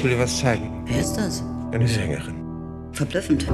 will dir was zeigen. Wer ist das? Eine Sängerin. Verblüffend.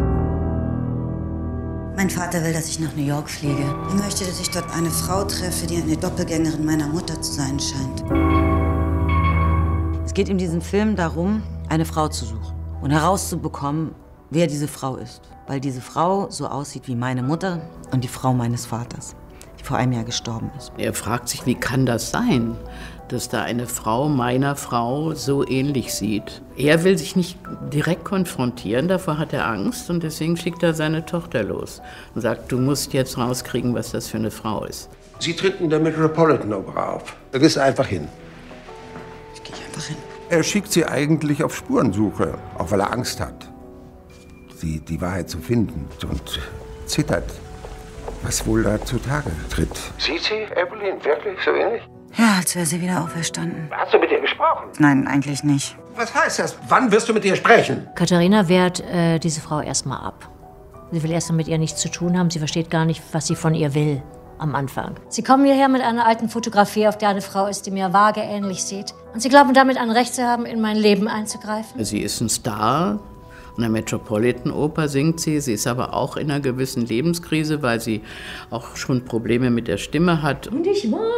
Mein Vater will, dass ich nach New York fliege. Er möchte, dass ich dort eine Frau treffe, die eine Doppelgängerin meiner Mutter zu sein scheint. Es geht in diesem Film darum, eine Frau zu suchen und herauszubekommen, wer diese Frau ist. Weil diese Frau so aussieht wie meine Mutter und die Frau meines Vaters, die vor einem Jahr gestorben ist. Er fragt sich, wie kann das sein, dass da eine Frau meiner Frau so ähnlich sieht. Er will sich nicht direkt konfrontieren, davor hat er Angst und deswegen schickt er seine Tochter los und sagt, du musst jetzt rauskriegen, was das für eine Frau ist. Sie tritt in der Metropolitan Opera auf. Da gehst du einfach hin. Ich gehe einfach hin. Er schickt sie eigentlich auf Spurensuche, auch weil er Angst hat, die Wahrheit zu finden und zittert, was wohl da zutage tritt. Sieht sie Evelyn wirklich so ähnlich? Ja, als wäre sie wieder auferstanden. Hast du mit ihr gesprochen? Nein, eigentlich nicht. Was heißt das? Wann wirst du mit ihr sprechen? Katharina wehrt diese Frau erstmal ab. Sie will erstmal mit ihr nichts zu tun haben. Sie versteht gar nicht, was sie von ihr will am Anfang. Sie kommen hierher mit einer alten Fotografie, auf der eine Frau ist, die mir vage ähnlich sieht. Und sie glauben damit ein Recht zu haben, in mein Leben einzugreifen. Sie ist ein Star. In der Metropolitan Oper singt sie. Sie ist aber auch in einer gewissen Lebenskrise, weil sie auch schon Probleme mit der Stimme hat. Und ich weinte.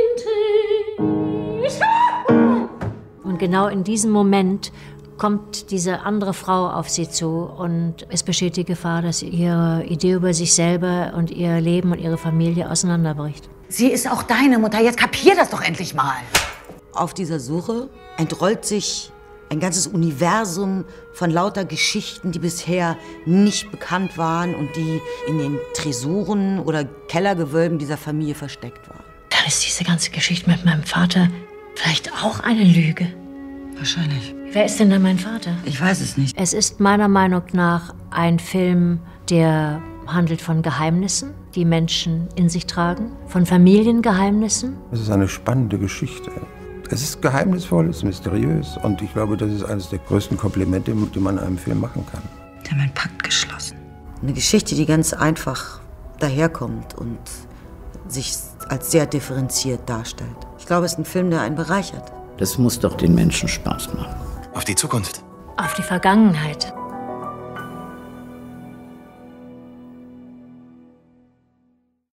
Und genau in diesem Moment kommt diese andere Frau auf sie zu und es besteht die Gefahr, dass ihre Idee über sich selber und ihr Leben und ihre Familie auseinanderbricht. Sie ist auch deine Mutter. Jetzt kapier das doch endlich mal. Auf dieser Suche entrollt sich ein ganzes Universum von lauter Geschichten, die bisher nicht bekannt waren und die in den Tresoren oder Kellergewölben dieser Familie versteckt waren. Dann ist diese ganze Geschichte mit meinem Vater vielleicht auch eine Lüge. Wahrscheinlich. Wer ist denn dann mein Vater? Ich weiß es nicht. Es ist meiner Meinung nach ein Film, der handelt von Geheimnissen, die Menschen in sich tragen, von Familiengeheimnissen. Es ist eine spannende Geschichte. Es ist geheimnisvoll, es ist mysteriös und ich glaube, das ist eines der größten Komplimente, die man einem Film machen kann. Wir haben einen Pakt geschlossen. Eine Geschichte, die ganz einfach daherkommt und sich als sehr differenziert darstellt. Ich glaube, es ist ein Film, der einen bereichert. Das muss doch den Menschen Spaß machen. Auf die Zukunft. Auf die Vergangenheit.